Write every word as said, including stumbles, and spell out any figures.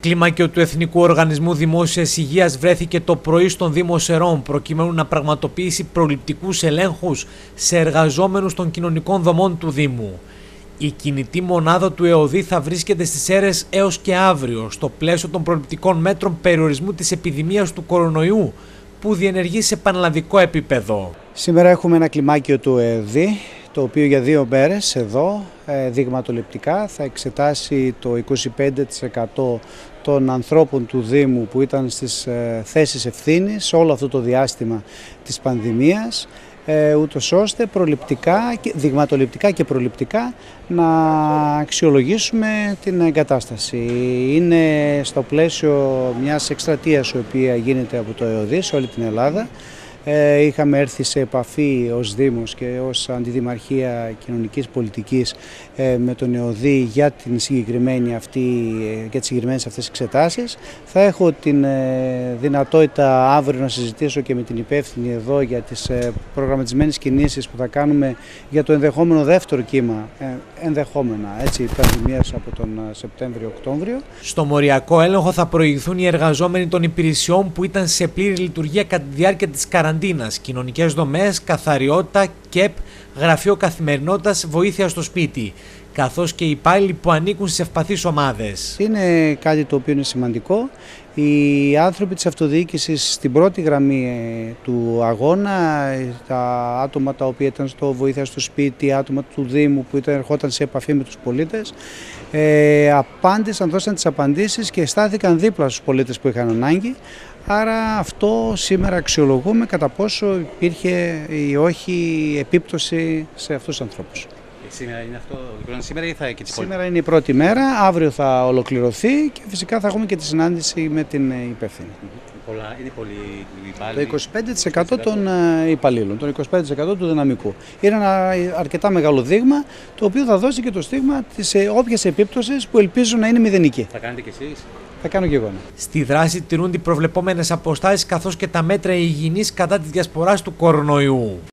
Κλιμάκιο του Εθνικού Οργανισμού Δημόσιας Υγείας βρέθηκε το πρωί στον Δήμο Σερών προκειμένου να πραγματοποιήσει προληπτικούς ελέγχους σε εργαζόμενους των κοινωνικών δομών του Δήμου. Η κινητή μονάδα του ΕΟΔΗ θα βρίσκεται στις Σέρρες έως και αύριο στο πλαίσιο των προληπτικών μέτρων περιορισμού της επιδημίας του κορονοϊού που διενεργεί σε πανελλαδικό επίπεδο. Σήμερα έχουμε ένα κλιμάκιο του ΕΟΔΗ, το οποίο για δύο μέρες εδώ δειγματοληπτικά θα εξετάσει το είκοσι πέντε τοις εκατό των ανθρώπων του Δήμου που ήταν στις θέσεις ευθύνης όλο αυτό το διάστημα της πανδημίας, ούτως ώστε προληπτικά, δειγματοληπτικά και προληπτικά να αξιολογήσουμε την κατάσταση. Είναι στο πλαίσιο μιας εκστρατείας η οποία γίνεται από το ΕΟΔΗ σε όλη την Ελλάδα. Είχαμε έρθει σε επαφή ως Δήμος και ως Αντιδημαρχία Κοινωνικής Πολιτικής με τον ΕΟΔΗ για, την συγκεκριμένη αυτή, για τις συγκεκριμένες αυτές εξετάσεις. Θα έχω την δυνατότητα αύριο να συζητήσω και με την υπεύθυνη εδώ για τις προγραμματισμένες κινήσεις που θα κάνουμε για το ενδεχόμενο δεύτερο κύμα, ενδεχόμενα έτσι, πανδημίας από τον Σεπτέμβριο-Οκτώβριο. Στο μοριακό έλεγχο θα προηγηθούν οι εργαζόμενοι των υπηρεσιών που ήταν σε πλήρη λειτουργία κατά τη διάρκεια της καραντίνας, κοινωνικές δομές, καθαριότητα, ΚΕΠ, γραφείο καθημερινότητας, βοήθεια στο σπίτι, καθώς και οι υπάλληλοι που ανήκουν στις ευπαθείς ομάδες. Είναι κάτι το οποίο είναι σημαντικό. Οι άνθρωποι της αυτοδιοίκησης στην πρώτη γραμμή του αγώνα, τα άτομα τα οποία ήταν στο βοήθεια στο σπίτι, άτομα του Δήμου που ήταν, ερχόταν σε επαφή με τους πολίτες, ε, απάντησαν, δώσαν τις απαντήσεις και στάθηκαν δίπλα στους πολίτες που είχαν ανάγκη. Άρα αυτό σήμερα αξιολογούμε κατά πόσο υπήρχε ή όχι επίπτωση σε αυτούς τους ανθρώπους. Σήμερα είναι αυτό, σήμερα ή θα και τις Σήμερα είναι η πρώτη μέρα, αύριο θα ολοκληρωθεί και φυσικά θα έχουμε και τη συνάντηση με την υπεύθυνη. Πολλά, είναι πολύ υπάλληλοι. Το είκοσι πέντε τοις εκατό των υπαλλήλων, το είκοσι πέντε τοις εκατό του δυναμικού. Είναι ένα αρκετά μεγάλο δείγμα, το οποίο θα δώσει και το στίγμα της όποιας επίπτωσης που ελπίζω να είναι μηδενική. Θα κάνετε κι εσείς? Θα κάνω και εγώ. Ναι. Στη δράση τηρούνται οι προβλεπόμενες αποστάσεις καθώς και τα μέτρα υγιεινής κατά της διασποράς του κορονοϊού.